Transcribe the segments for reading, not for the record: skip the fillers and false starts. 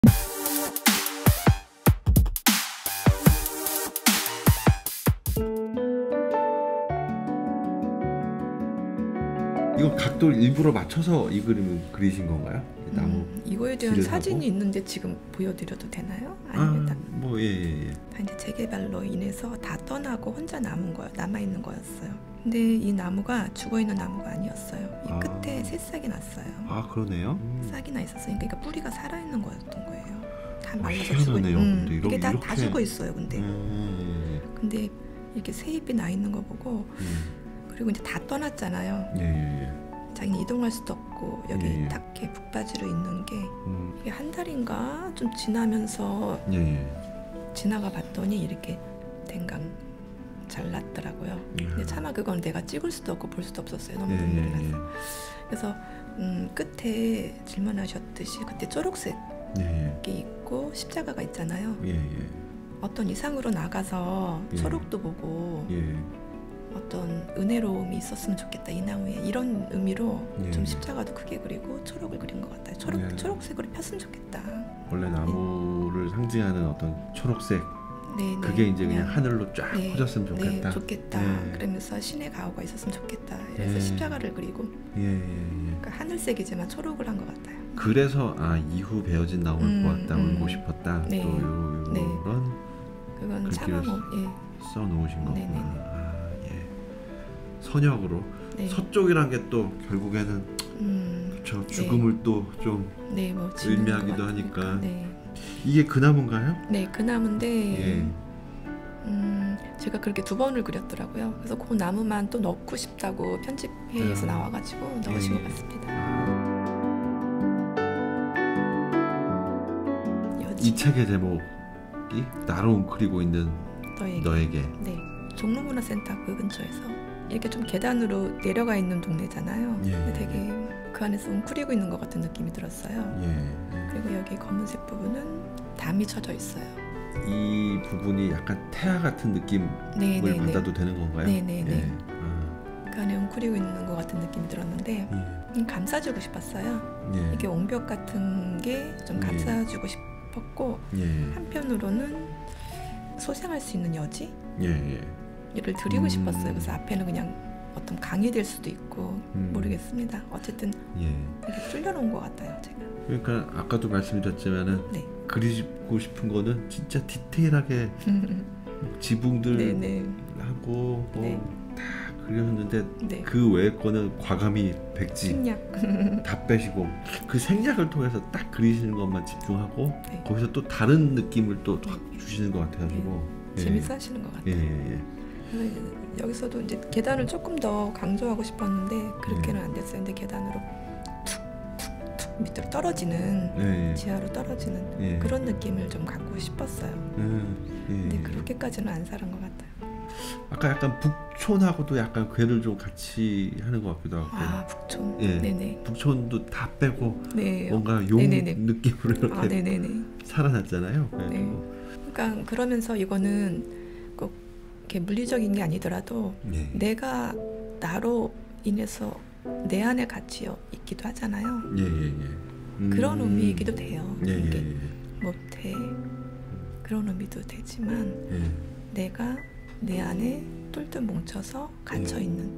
이거 각도를 일부러 맞춰서 이 그림을 그리신 건가요? 나무 이거에 대한 사진이 있는데 지금 보여드려도 되나요? 아니면 뭐 예. 다 이제 재개발로 인해서 다 떠나고 혼자 남아 있는 거였어요. 근데 이 나무가 죽어 있는 나무가 아니었어요. 이 끝에 새싹이 났어요. 아 그러네요. 싹이 나 있었어요. 그러니까 뿌리가 살아 있는 거였던 거예요. 다 말라서 희한하네요. 근데 이게 다 죽어 있어요. 근데 이렇게 새 잎이 나 있는 거 보고 그리고 이제 다 떠났잖아요. 자기는 이동할 수도 없고 여기 딱 이렇게 북바지로 있는 게 이게 한 달인가 좀 지나면서 지나가 봤더니 이렇게 댕강 잘났더라고요. 근데 차마 그건 내가 찍을 수도 없고 볼 수도 없었어요. 너무 눈물이 나서. 그래서 끝에 질문하셨듯이 그때 초록색이 있고 십자가가 있잖아요. 어떤 이상으로 나가서 초록도 보고 어떤 은혜로움이 있었으면 좋겠다 이 나무에, 이런 의미로 좀 십자가도 크게 그리고 초록을 그린 것 같아요. 초록색으로 폈으면 좋겠다. 원래 나무를 상징하는 어떤 초록색, 그게 이제 그냥 하늘로 쫙 퍼졌으면 좋겠다. 좋겠다. 그러면서 신의 가호가 있었으면 좋겠다. 그래서 십자가를 그리고 그러니까 하늘색이지만 초록을 한 것 같아요. 그래서 이후 베어진 나무를 보았다, 울고 싶었다. 또 이런 그건 차마 써놓으신 거구나. 선역으로 서쪽이란 게 또 결국에는 그렇죠. 죽음을 또 좀 뭐 의미하기도 하니까. 이게 그 나무인가요? 네, 그 나무인데 제가 그렇게 2번을 그렸더라고요. 그래서 그 나무만 또 넣고 싶다고 편집회의에서 나와가지고 넣으신 것 같습니다. 이 책의 제목이 나로 웅크리고 있는 너에게. 네, 종로문화센터 그 근처에서 이렇게 좀 계단으로 내려가 있는 동네잖아요. 근데 되게 그 안에서 웅크리고 있는 것 같은 느낌이 들었어요. 그리고 여기 검은색 부분은 담이 쳐져 있어요. 이 부분이 약간 태아 같은 느낌을 받아도 되는 건가요? 그 안에 웅크리고 있는 것 같은 느낌이 들었는데 감싸주고 싶었어요. 이게 옹벽 같은 게 좀 감싸주고 싶었고 한편으로는 소생할 수 있는 여지? 를 드리고 싶었어요. 그래서 앞에는 그냥 어떤 강이 될 수도 있고 모르겠습니다. 어쨌든 되게 뚫려놓은 것 같아요, 제가. 그러니까 아까도 말씀드렸지만은 그리고 싶은 거는 진짜 디테일하게 지붕들 하고 다 그렸는데 그 외의 거는 과감히 백지 생략 다 빼시고 그 생략을 통해서 딱 그리시는 것만 집중하고 거기서 또 다른 느낌을 또 확 주시는 것 같아가지고 재밌어 하시는 것 같아요. 여기서도 이제 계단을 조금 더 강조하고 싶었는데 그렇게는 안 됐어요. 근데 계단으로 툭툭툭 밑으로 떨어지는 지하로 떨어지는 그런 느낌을 좀 갖고 싶었어요. 근데 그렇게까지는 안 살은 것 같아요. 아까 약간 북촌하고도 약간 궤를 좀 같이 하는 것 같기도 하고. 북촌. 북촌도 다 빼고 뭔가 용 느낌으로 이렇게 살아났잖아요. 그러니까 그러면서 이거는 꼭 이렇게 물리적인 게 아니더라도 내가 나로 인해서 내 안에 갇혀 있기도 하잖아요. 그런 의미이기도 돼요. 모태 그런 의미도 되지만 내가 내 안에 똘똘 뭉쳐서 갇혀 있는.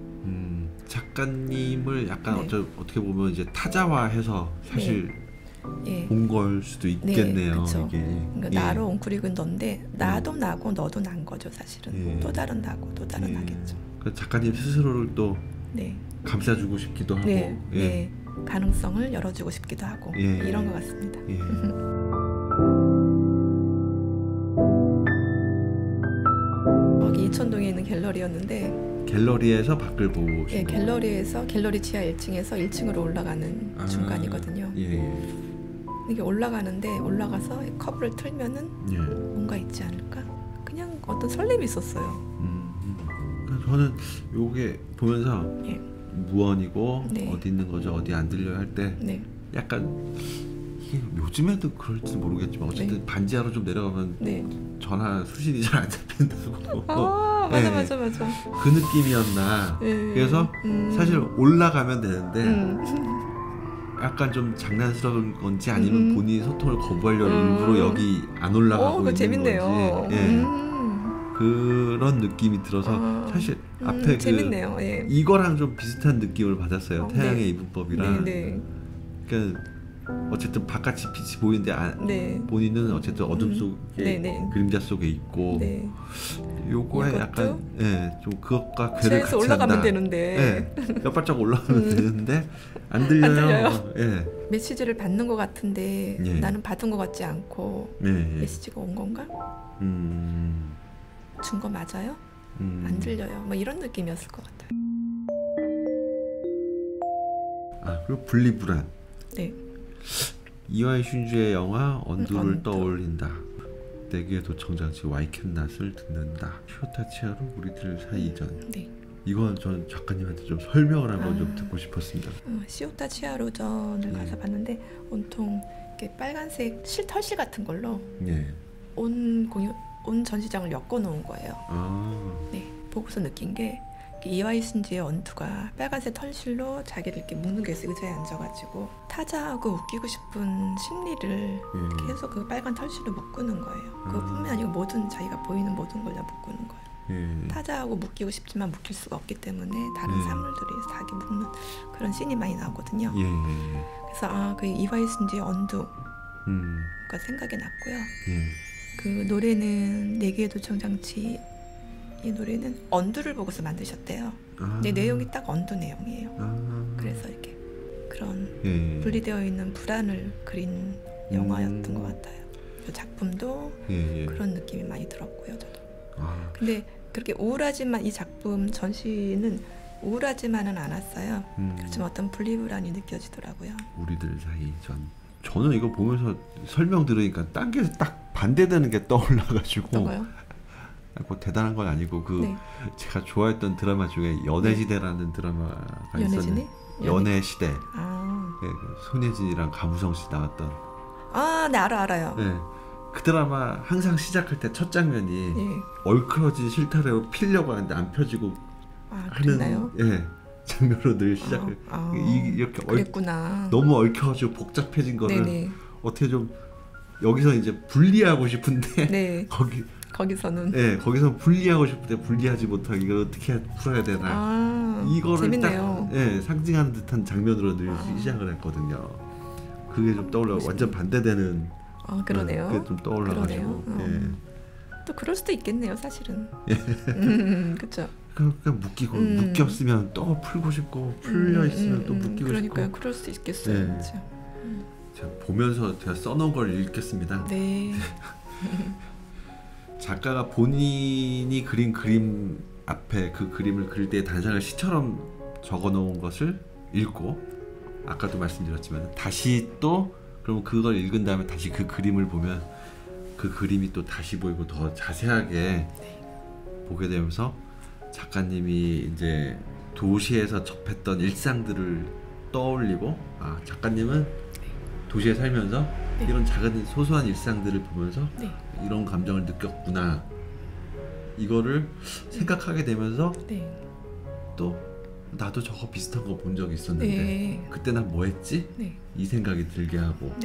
작가님을 약간 어떻게 보면 이제 타자화해서 사실 본 걸 수도 있겠네요. 이게. 그러니까 나로 웅크리고 넌데 나도 나고 너도 난 거죠, 사실은. 또 다른 나고 또 다른 나겠죠. 그 작가님 스스로를 또 감싸주고 싶기도 하고, 가능성을 열어주고 싶기도 하고 이런 것 같습니다. 여기 이천동에 있는 갤러리였는데 갤러리에서 밖을 보고 갤러리에서 갤러리 지하 1층에서 1층으로 올라가는 중간이거든요. 이게 올라가는데 올라가서 커브를 틀면은 뭔가 있지 않을까? 그냥 어떤 설렘이 있었어요. 저는 요게 보면서 무언이고 어디 있는 거죠, 어디 안 들려요 할 때 약간 이게 요즘에도 그럴지 모르겠지만 어쨌든 반지하로 좀 내려가면 전화 수신이 잘 안 잡힌다고. 맞아. 그 느낌이었나. 그래서 사실 올라가면 되는데 약간 좀 장난스러운 건지 아니면 본인이 소통을 거부하려고 일부러 여기 안 올라가고 있는 재밌네요. 건지 그런 느낌이 들어서 사실 앞에 재밌네요. 예. 이거랑 좀 비슷한 느낌을 받았어요. 태양의 네. 이분법이랑. 그러니까 어쨌든 바깥이 빛이 보이는데 본인은 어쨌든 어둠 속에 그림자 속에 있고 요거에 약간 좀 그것과 괴를 같이 올라가면 한다. 되는데 몇 발짝 올라가면 되는데 안 들려요. 메시지를 받는 것 같은데 나는 받은 것 같지 않고 메시지가 온 건가? 준 거 맞아요? 안 들려요. 뭐 이런 느낌이었을 것 같아요. 그리고 분리불안. 네. 이와이 슌주의 영화 언두를 떠올린다. 내게 도청장치 와이캔낫을 듣는다. 시오타 치하루 우리들 사이 이전. 네. 이건 전 작가님한테 좀 설명을 한번 좀 듣고 싶었습니다. 시오타 치하루전을 가서 봤는데 온통 이렇게 빨간색 털실 같은 걸로 온 전시장을 엮어놓은 거예요. 네, 보고서 느낀 게 이와이 슌주의 언투가 빨간색 털실로 자기를 이렇게 묶는 게 있어요. 의자에 앉아가지고 타자하고 웃기고 싶은 심리를 계속 그 빨간 털실로 묶는 거예요. 그것뿐만 아니고 모든 자기가 보이는 모든 걸 다 묶는 거예요. 타자하고 묶이고 싶지만 묶일 수가 없기 때문에 다른 사물들이 자기 묶는 그런 씬이 많이 나오거든요. 그래서 그 이와이 슌주의 언투가 생각이 났고요. 그 노래는 내게 도청장치, 이 노래는 언두를 보고서 만드셨대요. 근데 내용이 딱 언두 내용이에요. 그래서 이렇게 그런 분리되어 있는 불안을 그린 영화였던 것 같아요. 그 작품도 그런 느낌이 많이 들었고요, 저도. 근데 그렇게 우울하지만 이 작품 전시는 우울하지만은 않았어요. 그렇지만 어떤 분리불안이 느껴지더라고요. 우리들 사이 저는 이거 보면서 설명 들으니까 딴 게 딱 반대되는 게 떠올라가지고. 어떤가요? 뭐 대단한 건 아니고 제가 좋아했던 드라마 중에 연애시대라는 드라마가 있었는데 연애시대. 손예진이랑 감우성 씨 나왔던. 네, 알아요. 그 드라마 항상 시작할 때 첫 장면이 얼크러진 실타래로 피려고 하는데 안 펴지고 하는 장면으로 늘 시작을. 이렇게 그랬구나. 너무 얽혀가지고 복잡해진 거를 어떻게 좀 여기서 이제 분리하고 싶은데 거기서는 거기서 분리하고 싶은데 분리하지 못하고 이걸 어떻게 풀어야 되나. 이거를 재밌네요. 딱 상징하는 듯한 장면으로 늘 시작을 했거든요. 그게 좀 떠올라. 완전 반대되는. 그러네요. 그게 좀 떠올라가지고. 또 그럴 수도 있겠네요, 사실은. 그렇죠. 그냥 묶였으면 또 풀고 싶고 풀려 있으면 또 묶이고 그러니까요. 싶고. 그럴 수도 있겠어요. 제가 보면서 제가 써놓은 걸 읽겠습니다. 작가가 본인이 그린 그림 앞에 그 그림을 그릴 때 단상을 시처럼 적어놓은 것을 읽고, 아까도 말씀드렸지만 다시 또 그러면 그걸 읽은 다음에 다시 그 그림을 보면 그 그림이 또 다시 보이고 더 자세하게 보게 되면서 작가님이 이제 도시에서 접했던 일상들을 떠올리고, 작가님은 도시에 살면서 이런 작은 소소한 일상들을 보면서 이런 감정을 느꼈구나, 이거를 생각하게 되면서 또 나도 저거 비슷한 거 본 적이 있었는데 그때 난 뭐 했지? 이 생각이 들게 하고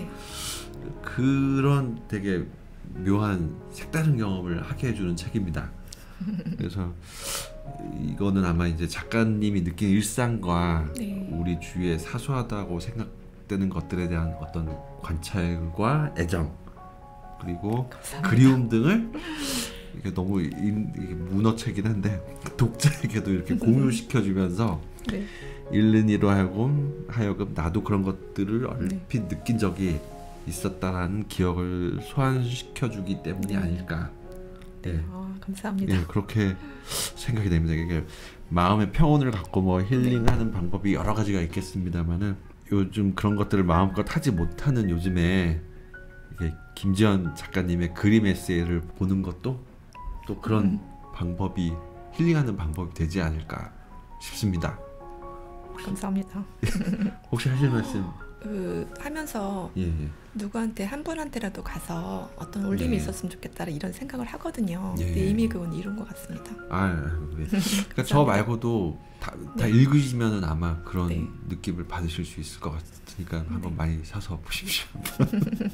그런 되게 묘한 색다른 경험을 하게 해주는 책입니다. 그래서 이거는 아마 이제 작가님이 느낀 일상과 우리 주위에 사소하다고 생각되는 것들에 대한 어떤 관찰과 애정, 그리고 감사합니다. 그리움 등을 이게 너무 이게 문어책이긴 한데 독자에게도 이렇게 공유시켜주면서 읽는 이로 하여금 나도 그런 것들을 얼핏 느낀 적이 있었다라는 기억을 소환시켜주기 때문이 아닐까. 감사합니다. 그렇게 생각이 됩니다. 이게 마음의 평온을 갖고 뭐 힐링하는 방법이 여러 가지가 있겠습니다만은 요즘 그런 것들을 마음껏 하지 못하는 요즘에 이게 김지연 작가님의 그림 에세이를 보는 것도 또 그런 방법이, 힐링하는 방법이 되지 않을까 싶습니다. 감사합니다. 혹시 하실 말씀? 하면서 누구한테 한 분한테라도 가서 어떤 울림이 있었으면 좋겠다 이런 생각을 하거든요. 근데 이미 그건 이룬 것 같습니다. 그러니까 저 말고도 다 읽으시면은 아마 그런 느낌을 받으실 수 있을 것 같으니까 한번 많이 사서 보십시오.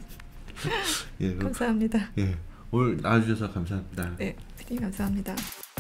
감사합니다. 오늘 나와주셔서 감사합니다. 네, 피디님 감사합니다.